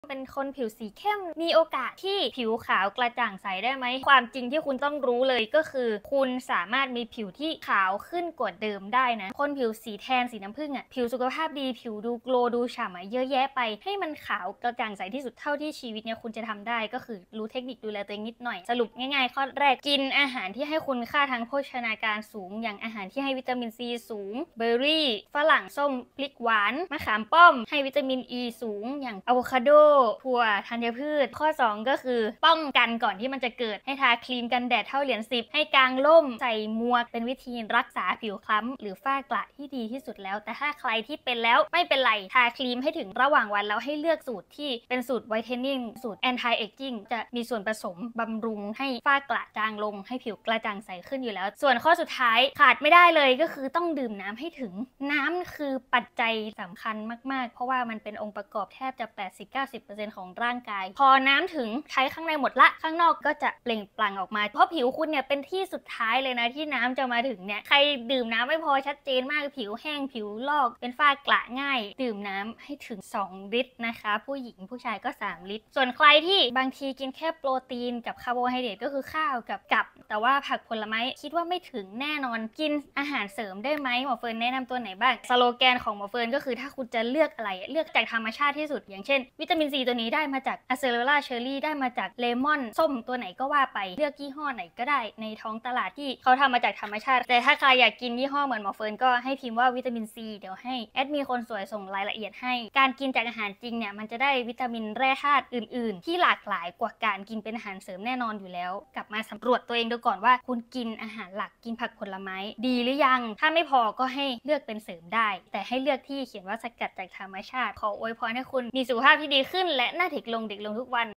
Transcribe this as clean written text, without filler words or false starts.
เป็นคนผิวสีเข้มมีโอกาสที่ผิวขาวกระจ่างใสได้ไหมความจริงที่คุณต้องรู้เลยก็คือคุณสามารถมีผิวที่ขาวขึ้นกว่าเดิมได้นะคนผิวสีแทนสีน้ำผึ้งอ่ะผิวสุขภาพดีผิวดูโกลว์ดูฉ่ำเยอะแยะไปให้มันขาวกระจ่างใสที่สุดเท่าที่ชีวิตเนี่ยคุณจะทำได้ก็คือรู้เทคนิคดูแลตัวเองนิดหน่อยสรุปง่ายๆข้อแรกกินอาหารที่ให้คุณค่าทางโภชนาการสูงอย่างอาหารที่ให้วิตามินซีสูงเบอร์รี่ฝรั่งส้มพริกหวานมะขามป้อมให้วิตามินอีสูงอย่างอะโวคาโดถั่วธัญพืชข้อ2ก็คือป้องกันก่อนที่มันจะเกิดให้ทาครีมกันแดดเท่าเหรียญ10ให้กางร่มใส่หมวกเป็นวิธีรักษาผิวคล้ำหรือฝ้ากระที่ดีที่สุดแล้วแต่ถ้าใครที่เป็นแล้วไม่เป็นไรทาครีมให้ถึงระหว่างวันแล้วให้เลือกสูตรที่เป็นสูตรไวท์เทนนิ่งสูตรแอนตี้เอจจิ้งจะมีส่วนผสมบำรุงให้ฝ้ากระจางลงให้ผิวกระจ่างใสขึ้นอยู่แล้วส่วนข้อสุดท้ายขาดไม่ได้เลยก็คือต้องดื่มน้ำให้ถึงน้ำคือปัจจัยสำคัญมากๆเพราะว่ามันเป็นองค์ประกอบแทบจะ 80-90% ของร่างกายพอน้ำถึงใช้ข้างในหมดละข้างนอกก็จะเปล่งปลั่งออกมาเพราะผิวคุณเนี่ยเป็นที่สุดท้ายเลยนะที่น้ำจะมาถึงเนี่ยใครดื่มน้ำไม่พอชัดเจนมากผิวแห้งผิวลอกเป็นฝ้ากระง่ายดื่มน้ำให้ถึง2ลิตรนะคะผู้หญิงผู้ชายก็3ลิตรส่วนใครที่บางทีกินแค่โปรตีนกับคาร์โบไฮเดรตก็คือข้าวกับแต่ว่าผักผลไม้คิดว่าไม่ถึงแน่นอนกินอาหารเสริมได้ไหมหมอเฟิร์นแนะนำตัวไหนบ้างสโลแกนของหมอเฟิร์นก็คือถ้าคุณจะเลือกอะไรเลือกจากธรรมชาติที่สุดอย่างเช่นวิตามินซีตัวนี้ได้มาจากอะเซโรล่าเชอร์รี่ได้มาจากเลมอนส้มตัวไหนก็ว่าไปเลือกยี่ห้อไหนก็ได้ในท้องตลาดที่เขาทำมาจากธรรมชาติแต่ถ้าใครอยากกินยี่ห้อเหมือนหมอเฟิร์นก็ให้พิมพ์ว่าวิตามินซีเดี๋ยวให้แอดมีคนสวยส่งรายละเอียดให้การกินจากอาหารจริงเนี่ยมันจะได้วิตามินแร่ธาตุอื่นๆที่หลากหลายกว่าการกินเป็นอาหารเสริมแน่นอนอยู่แล้วกลับมาสำรวจตัวเองดูก่อนว่าคุณกินอาหารหลักกินผักผลไม้ดีหรือยังถ้าไม่พอก็ให้เลือกเป็นเสริมได้แต่ให้เลือกที่เขียนว่าสกัดจากธรรมชาติขออวยพรให้คุณมีสุขภาพที่ดีขึ้นและหน้าเด็กลงทุกวัน